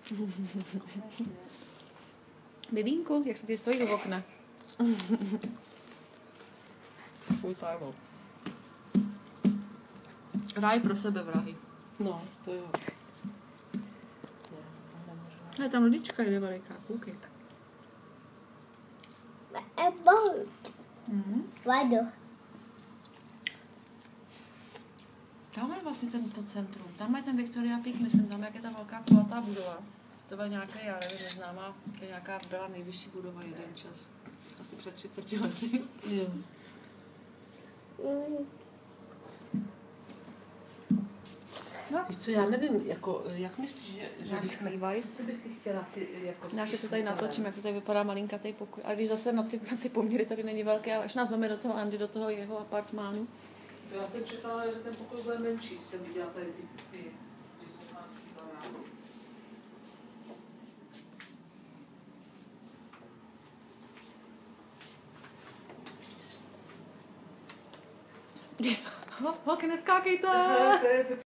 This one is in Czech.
Bibínku, jak se ti stojí do okna? Fuj, fajmo. Ráj pro sebe, vrahy. No, to jo. Ale tam lodička jde veliká, koukej. A boat. Vado. Tam je vlastně tento centrum. Tam je ten Victoria Peak, myslím, tam jak je ta velká kulatá budova. To byla nějaká, já nevím, neznámá, to nějaká byla nejvyšší budova jeden čas. Asi před 30 lety. Jo. No. Víš co, já nevím, jako, jak myslíš, že Náš Levi's. by si chtěla si jako... Já si to tady natočím, jak to tady vypadá malinkatý pokoj. A když zase na ty poměry tady není velký, ale až nás veme do toho Andy, do toho jeho apartmánu. Já jsem čekala, že ten pokoj bude menší, jsem viděla tady ty zvukánky baráky. Holky, neskákejte!